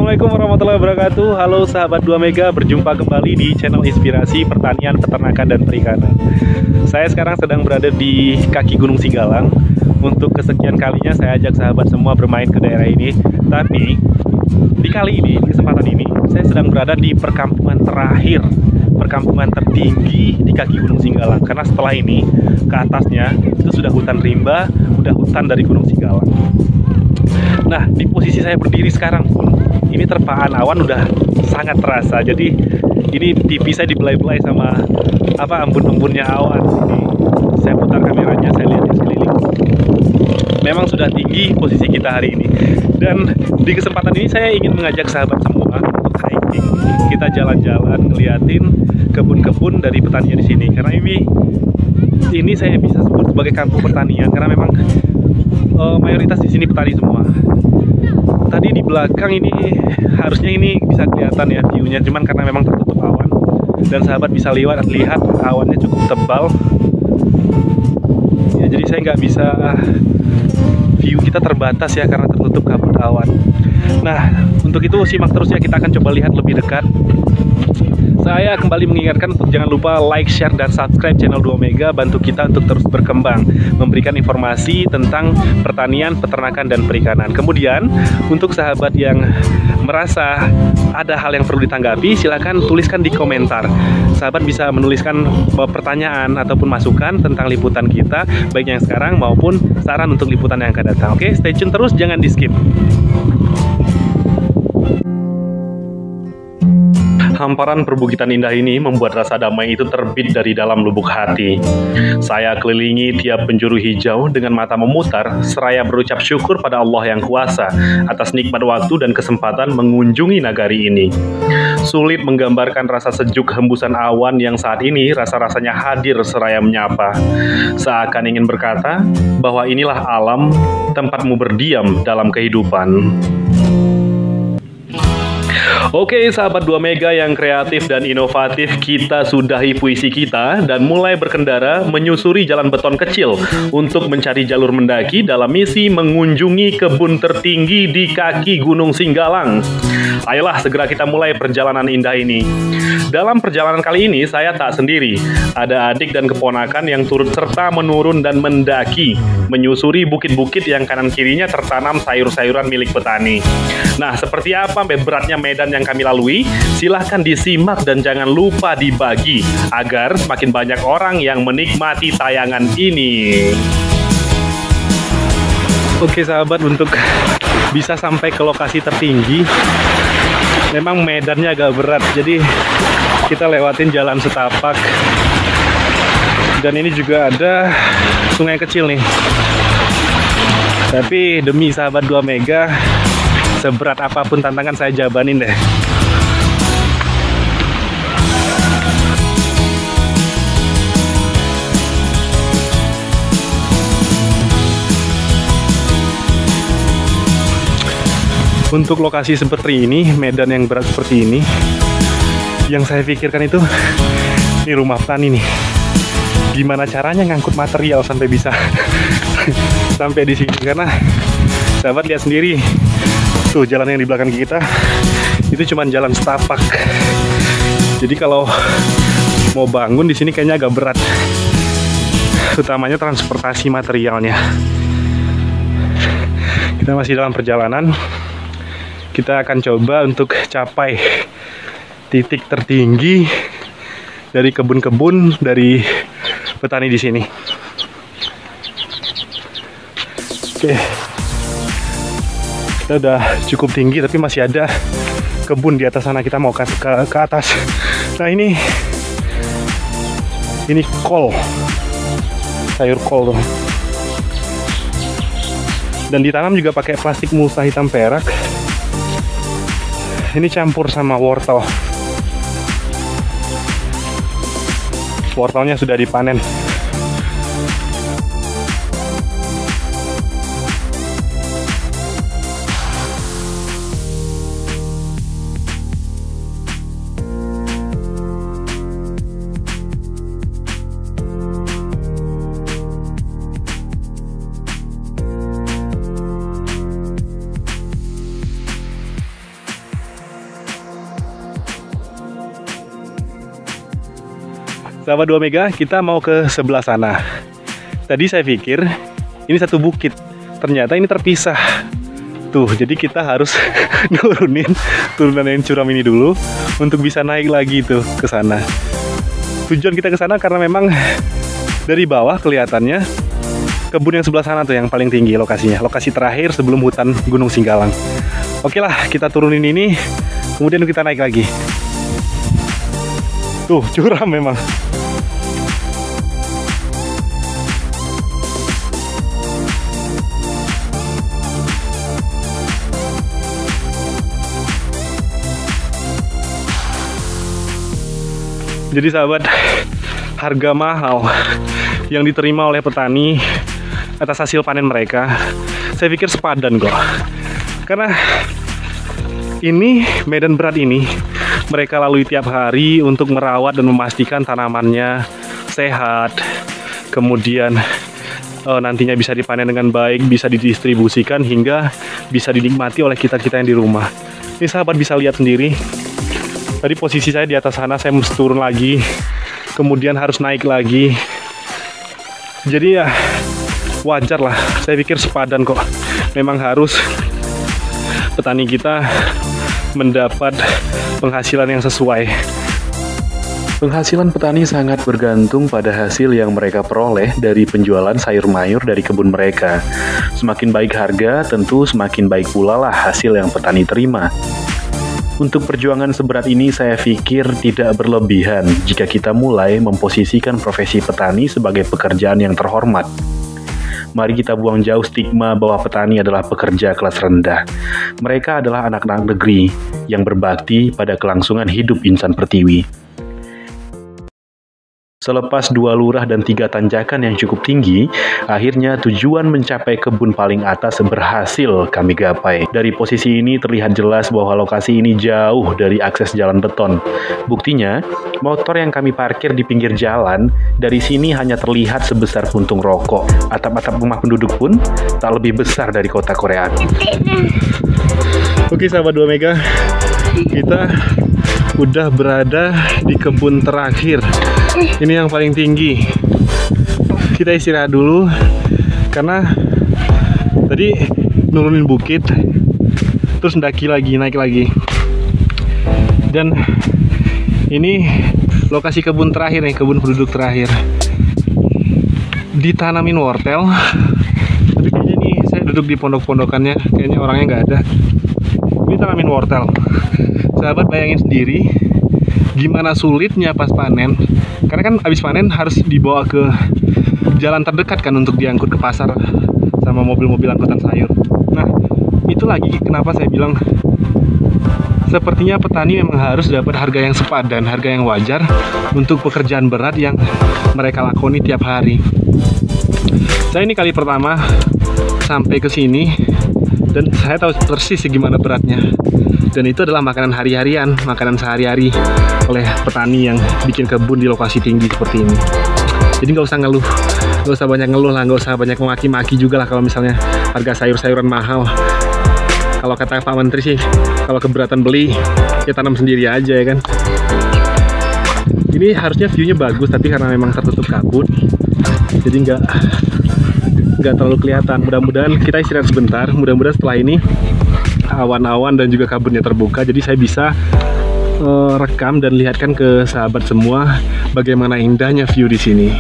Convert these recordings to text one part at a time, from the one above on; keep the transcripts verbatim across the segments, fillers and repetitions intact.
Assalamualaikum warahmatullahi wabarakatuh. Halo sahabat dua Mega, berjumpa kembali di channel Inspirasi Pertanian, Peternakan, dan Perikanan. Saya sekarang sedang berada di kaki Gunung Singgalang. Untuk kesekian kalinya saya ajak sahabat semua bermain ke daerah ini. Tapi di kali ini, di kesempatan ini, saya sedang berada di perkampungan terakhir, perkampungan tertinggi di kaki Gunung Singgalang. Karena setelah ini, ke atasnya itu sudah hutan rimba, udah hutan dari Gunung Singgalang. Nah, di posisi saya berdiri sekarang pun, ini terpaan awan udah sangat terasa. Jadi ini T V saya dibelai-belai sama apa embun-embunnya awan. Ini saya putar kameranya, saya lihat di sekeliling. Memang sudah tinggi posisi kita hari ini. Dan di kesempatan ini saya ingin mengajak sahabat semua untuk hiking. Kita jalan-jalan ngeliatin kebun-kebun dari petani di sini. Karena ini ini saya bisa sebut sebagai kampung pertanian karena memang uh, mayoritas di sini petani semua. Tadi di belakang ini harusnya ini bisa kelihatan ya view-nya, cuman karena memang tertutup awan dan sahabat bisa lihat lihat awannya cukup tebal ya, jadi saya nggak bisa, view kita terbatas ya karena tertutup kabut awan. Nah, untuk itu simak terus ya, kita akan coba lihat lebih dekat. Saya kembali mengingatkan untuk jangan lupa like, share, dan subscribe channel dua Mega. Bantu kita untuk terus berkembang, memberikan informasi tentang pertanian, peternakan, dan perikanan. Kemudian, untuk sahabat yang merasa ada hal yang perlu ditanggapi, silakan tuliskan di komentar. Sahabat bisa menuliskan pertanyaan ataupun masukan tentang liputan kita, baik yang sekarang maupun saran untuk liputan yang akan datang. Oke, stay tune terus, jangan di skip. Hamparan perbukitan indah ini membuat rasa damai itu terbit dari dalam lubuk hati. Saya kelilingi tiap penjuru hijau dengan mata memutar, seraya berucap syukur pada Allah Yang Kuasa atas nikmat waktu dan kesempatan mengunjungi nagari ini. Sulit menggambarkan rasa sejuk hembusan awan yang saat ini rasa-rasanya hadir seraya menyapa. Seakan ingin berkata bahwa inilah alam, tempatmu berdiam dalam kehidupan. Oke sahabat dua Mega yang kreatif dan inovatif, kita sudahi puisi kita dan mulai berkendara menyusuri jalan beton kecil untuk mencari jalur mendaki dalam misi mengunjungi kebun tertinggi di kaki Gunung Singgalang. Ayolah segera kita mulai perjalanan indah ini. Dalam perjalanan kali ini saya tak sendiri. Ada adik dan keponakan yang turut serta menurun dan mendaki, menyusuri bukit-bukit yang kanan kirinya tertanam sayur-sayuran milik petani. Nah, seperti apa beratnya medan yang kami lalui? Silahkan disimak dan jangan lupa dibagi agar semakin banyak orang yang menikmati tayangan ini. Oke sahabat, untuk bisa sampai ke lokasi tertinggi memang medannya agak berat, jadi kita lewatin jalan setapak dan ini juga ada sungai kecil nih. Tapi demi sahabat dua Mega, seberat apapun tantangan saya jabanin deh. Untuk lokasi seperti ini, medan yang berat seperti ini, yang saya pikirkan itu, ini rumah petani nih. Gimana caranya ngangkut material sampai bisa sampai di sini? Karena sahabat lihat sendiri, tuh jalan yang di belakang kita itu cuma jalan setapak. Jadi kalau mau bangun di sini kayaknya agak berat, utamanya transportasi materialnya. Kita masih dalam perjalanan. Kita akan coba untuk capai titik tertinggi dari kebun-kebun dari petani di sini. Oke, kita udah cukup tinggi tapi masih ada kebun di atas sana. Kita mau ke, ke, ke atas. Nah ini, ini kol, sayur kol tuh. Dan ditanam juga pakai plastik mulsa hitam perak. Ini campur sama wortel. Wortelnya sudah dipanen. Sahabat dua Mega, kita mau ke sebelah sana. Tadi saya pikir ini satu bukit, ternyata ini terpisah. Tuh, jadi kita harus nurunin turunan yang curam ini dulu untuk bisa naik lagi tuh ke sana. Tujuan kita ke sana karena memang dari bawah kelihatannya kebun yang sebelah sana tuh yang paling tinggi lokasinya, lokasi terakhir sebelum hutan Gunung Singgalang. Oke lah, kita turunin ini, kemudian kita naik lagi. Tuh, curam memang. Jadi sahabat, harga mahal yang diterima oleh petani atas hasil panen mereka, saya pikir sepadan kok. Karena ini medan berat ini mereka lalui tiap hari untuk merawat dan memastikan tanamannya sehat, kemudian uh, nantinya bisa dipanen dengan baik, bisa didistribusikan hingga bisa dinikmati oleh kita-kita yang di rumah. Ini sahabat bisa lihat sendiri. Tadi posisi saya di atas sana, saya mesti turun lagi, kemudian harus naik lagi. Jadi ya wajar lah, saya pikir sepadan kok. Memang harus petani kita mendapat penghasilan yang sesuai. Penghasilan petani sangat bergantung pada hasil yang mereka peroleh dari penjualan sayur mayur dari kebun mereka. Semakin baik harga, tentu semakin baik pula lah hasil yang petani terima. Untuk perjuangan seberat ini saya pikir tidak berlebihan jika kita mulai memposisikan profesi petani sebagai pekerjaan yang terhormat. Mari kita buang jauh stigma bahwa petani adalah pekerja kelas rendah. Mereka adalah anak-anak negeri yang berbakti pada kelangsungan hidup insan pertiwi. Selepas dua lurah dan tiga tanjakan yang cukup tinggi, akhirnya tujuan mencapai kebun paling atas berhasil kami gapai. Dari posisi ini terlihat jelas bahwa lokasi ini jauh dari akses jalan beton. Buktinya, motor yang kami parkir di pinggir jalan, dari sini hanya terlihat sebesar puntung rokok. Atap-atap rumah penduduk pun tak lebih besar dari kota Korea. Oke sahabat dua Mega, kita udah berada di kebun terakhir. Ini yang paling tinggi. Kita istirahat dulu karena tadi nurunin bukit, terus mendaki lagi, naik lagi. Dan ini lokasi kebun terakhir nih, kebun penduduk terakhir. Ditanamin wortel, tapi kayaknya nih saya duduk di pondok-pondokannya, kayaknya orangnya nggak ada. Ini tanamin wortel. Sahabat bayangin sendiri gimana sulitnya pas panen, karena kan abis panen harus dibawa ke jalan terdekat kan untuk diangkut ke pasar sama mobil-mobil angkutan sayur. Nah, itu lagi kenapa saya bilang sepertinya petani memang harus dapat harga yang sepadan, harga yang wajar untuk pekerjaan berat yang mereka lakoni tiap hari. Saya ini kali pertama sampai ke sini dan saya tahu persis gimana beratnya. Dan itu adalah makanan hari-harian, makanan sehari-hari oleh petani yang bikin kebun di lokasi tinggi seperti ini. Jadi nggak usah ngeluh, nggak usah banyak ngeluh lah, nggak usah banyak memaki-maki juga lah kalau misalnya harga sayur-sayuran mahal. Kalau kata Pak Menteri sih, kalau keberatan beli, ya tanam sendiri aja ya kan. Ini harusnya view-nya bagus, tapi karena memang tertutup kabut, jadi nggak nggak terlalu kelihatan. Mudah-mudahan kita istirahat sebentar, mudah-mudahan setelah ini awan-awan dan juga kabutnya terbuka, jadi saya bisa uh, rekam dan lihatkan ke sahabat semua bagaimana indahnya view di sini.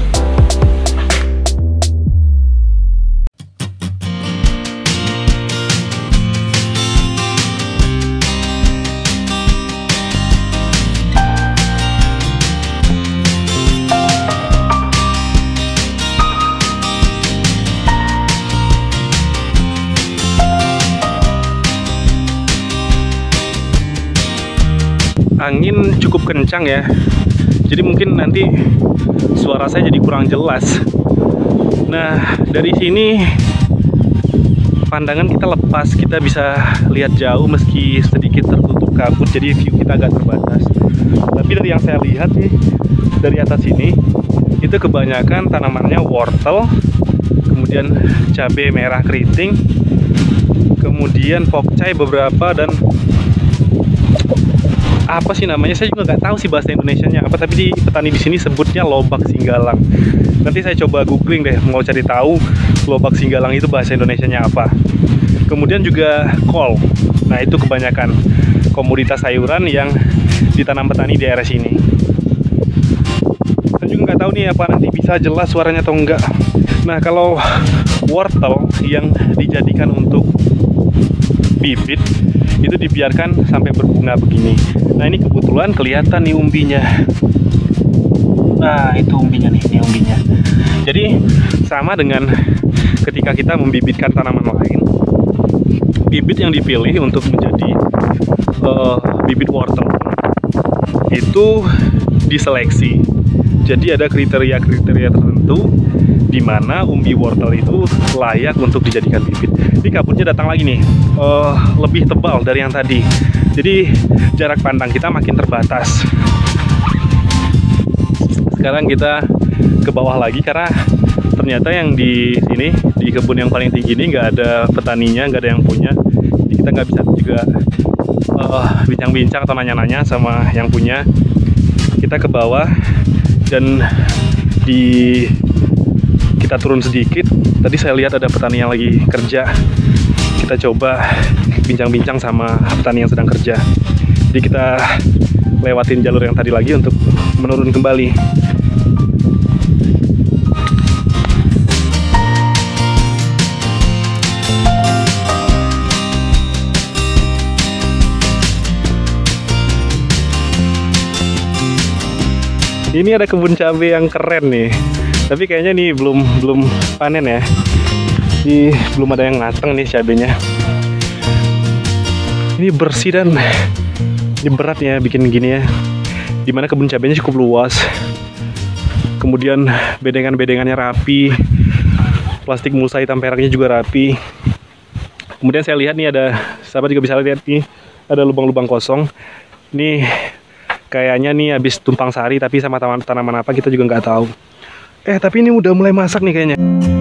Angin cukup kencang ya, jadi mungkin nanti suara saya jadi kurang jelas. Nah, dari sini pandangan kita lepas, kita bisa lihat jauh meski sedikit tertutup kabut, jadi view kita agak terbatas. Tapi dari yang saya lihat sih, dari atas sini itu kebanyakan tanamannya wortel, kemudian cabai merah keriting, kemudian pokcai beberapa, dan apa sih namanya, saya juga nggak tahu sih bahasa Indonesianya apa, tapi di petani di sini sebutnya lobak singgalang. Nanti saya coba googling deh, mau cari tahu lobak singgalang itu bahasa Indonesianya apa. Kemudian juga kol. Nah, itu kebanyakan komoditas sayuran yang ditanam petani di daerah sini. Saya juga nggak tahu nih apa nanti bisa jelas suaranya atau enggak. Nah, kalau wortel yang dijadikan untuk bibit itu dibiarkan sampai berbunga begini. Nah, ini kebetulan kelihatan nih umbinya. Nah, itu umbinya nih, ini umbinya. Jadi sama dengan ketika kita membibitkan tanaman lain, bibit yang dipilih untuk menjadi uh, bibit wortel itu diseleksi. Jadi ada kriteria-kriteria tertentu di mana umbi wortel itu layak untuk dijadikan bibit. Ini kabutnya datang lagi nih, uh, lebih tebal dari yang tadi. Jadi jarak pandang kita makin terbatas. Sekarang kita ke bawah lagi karena ternyata yang di sini, di kebun yang paling tinggi ini nggak ada petaninya, nggak ada yang punya. Jadi kita nggak bisa juga uh, bincang-bincang atau nanya-nanya sama yang punya. Kita ke bawah dan di kita turun sedikit. Tadi saya lihat ada petani yang lagi kerja. Kita coba bincang-bincang sama petani yang sedang kerja. Jadi kita lewatin jalur yang tadi lagi untuk menurun kembali. Ini ada kebun cabai yang keren nih, tapi kayaknya nih belum belum panen ya. Ini belum ada yang mateng nih cabainya. Ini bersih dan ini berat ya bikin gini ya. Dimana kebun cabainya cukup luas. Kemudian bedengan-bedengannya rapi, plastik mulsa hitam peraknya juga rapi. Kemudian saya lihat nih ada, sahabat juga bisa lihat nih, ada lubang-lubang kosong. Nih kayaknya nih habis tumpang sari, tapi sama tanaman apa kita juga nggak tahu. Eh tapi ini udah mulai masak nih kayaknya.